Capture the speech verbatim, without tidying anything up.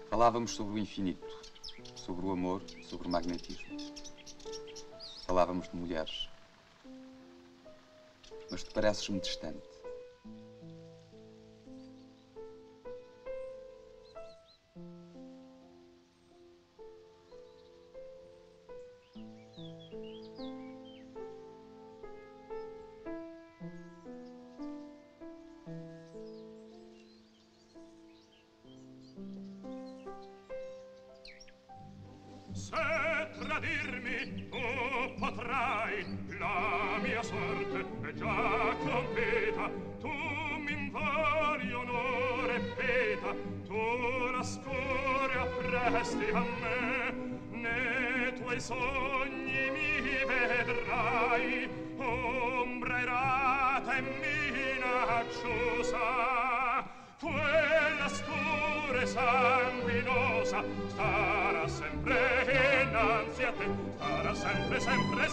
Falávamos sobre o infinito, sobre o amor, sobre o magnetismo. Falávamos de mulheres. Mas tu pareces-me distante. Se tradirmi tu potrai, la mia sorte è già completa. Tu m'involi onore peta, tu la scoria appresti a me, ne tuoi sogni mi vedrai, ombra errata e minacciosa. Quella scura e sanguinosa starà sempre innanzi a te, starà sempre, sempre